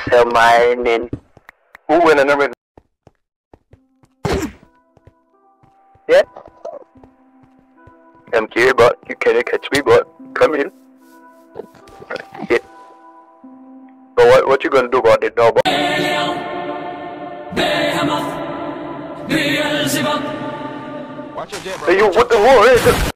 mining. Who win a number? Yeah. MJ, but you can't catch me, but come in. Yeah. So what you gonna do about it now, boy? Watch your jet, bro. Hey, yo, what the war is it?